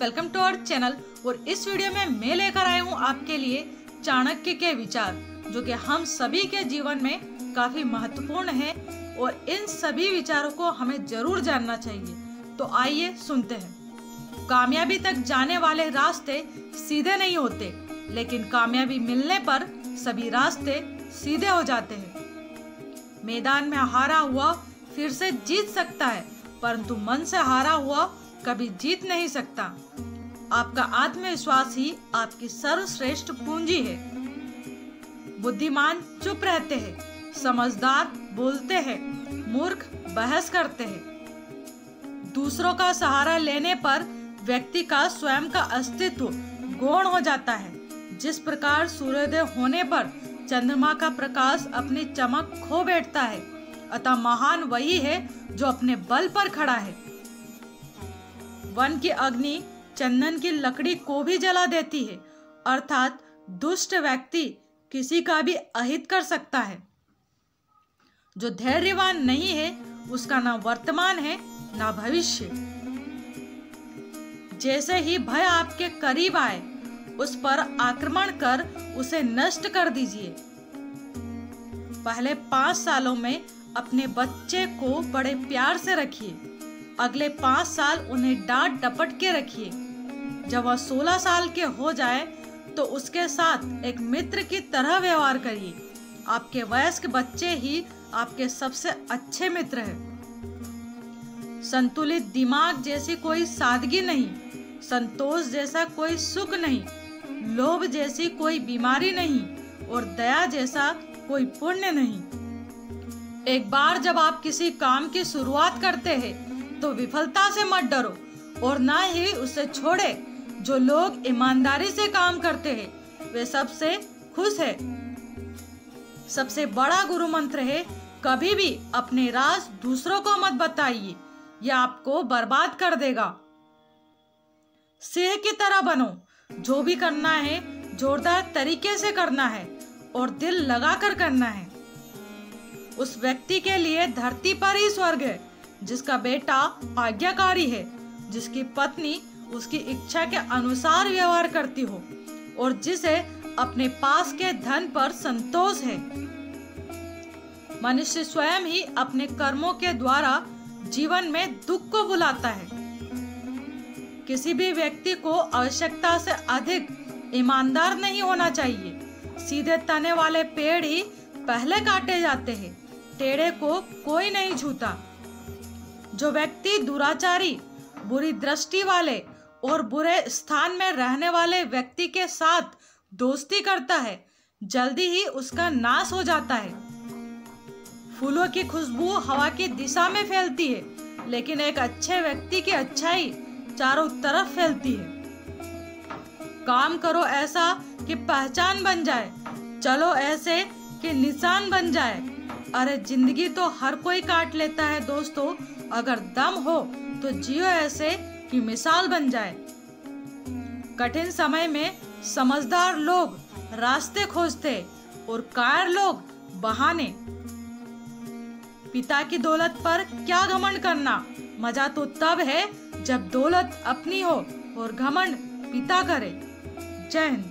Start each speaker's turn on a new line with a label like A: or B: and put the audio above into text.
A: Welcome to our channel. और इस video में मैं लेकर आया हूँ आपके लिए चाणक्य के विचार, जो कि हम सभी के जीवन में काफी महत्वपूर्ण है और इन सभी विचारों को हमें जरूर जानना चाहिए। तो आइए सुनते हैं। कामयाबी तक जाने वाले रास्ते सीधे नहीं होते, लेकिन कामयाबी मिलने पर सभी रास्ते सीधे हो जाते हैं। मैदान में हारा हुआ फिर से जीत सकता है, परंतु मन से हारा हुआ कभी जीत नहीं सकता। आपका आत्मविश्वास ही आपकी सर्वश्रेष्ठ पूंजी है। बुद्धिमान चुप रहते हैं, समझदार बोलते हैं, मूर्ख बहस करते हैं। दूसरों का सहारा लेने पर व्यक्ति का स्वयं का अस्तित्व गौण हो जाता है। जिस प्रकार सूर्योदय होने पर चंद्रमा का प्रकाश अपनी चमक खो बैठता है, अतः महान वही है जो अपने बल पर खड़ा है। वन की अग्नि चंदन की लकड़ी को भी जला देती है, अर्थात दुष्ट व्यक्ति किसी का भी अहित कर सकता है। जो धैर्यवान नहीं है उसका ना वर्तमान है ना भविष्य। जैसे ही भय आपके करीब आए उस पर आक्रमण कर उसे नष्ट कर दीजिए। पहले 5 सालों में अपने बच्चे को बड़े प्यार से रखिए, अगले 5 साल उन्हें डांट डपट के रखिए। जब वह 16 साल के हो जाए तो उसके साथ एक मित्र की तरह व्यवहार करिए। आपके वयस्क बच्चे ही आपके सबसे अच्छे मित्र हैं। संतुलित दिमाग जैसी कोई सादगी नहीं, संतोष जैसा कोई सुख नहीं, लोभ जैसी कोई बीमारी नहीं और दया जैसा कोई पुण्य नहीं। एक बार जब आप किसी काम की शुरुआत करते हैं तो विफलता से मत डरो और ना ही उसे छोड़े। जो लोग ईमानदारी से काम करते हैं वे सबसे खुश है। सबसे बड़ा गुरु मंत्र है, कभी भी अपने राज दूसरों को मत बताइए, यह आपको बर्बाद कर देगा। सिंह की तरह बनो, जो भी करना है जोरदार तरीके से करना है और दिल लगाकर करना है। उस व्यक्ति के लिए धरती पर ही स्वर्ग है जिसका बेटा आज्ञाकारी है, जिसकी पत्नी उसकी इच्छा के अनुसार व्यवहार करती हो और जिसे अपने पास के धन पर संतोष है। मनुष्य स्वयं ही अपने कर्मों के द्वारा जीवन में दुख को बुलाता है। किसी भी व्यक्ति को आवश्यकता से अधिक ईमानदार नहीं होना चाहिए। सीधे तने वाले पेड़ ही पहले काटे जाते हैं, टेढ़े को कोई नहीं छूता। जो व्यक्ति दुराचारी, बुरी दृष्टि वाले और बुरे स्थान में रहने वाले व्यक्ति के साथ दोस्ती करता है, जल्दी ही उसका नाश हो जाता है। फूलों की खुशबू हवा की दिशा में फैलती है, लेकिन एक अच्छे व्यक्ति की अच्छाई चारों तरफ फैलती है। काम करो ऐसा कि पहचान बन जाए, चलो ऐसे कि निशान बन जाए। अरे जिंदगी तो हर कोई काट लेता है दोस्तों, अगर दम हो तो जियो ऐसे कि मिसाल बन जाए। कठिन समय में समझदार लोग रास्ते खोजते और कायर लोग बहाने। पिता की दौलत पर क्या घमंड करना, मजा तो तब है जब दौलत अपनी हो और घमंड पिता करे। जय हिंद।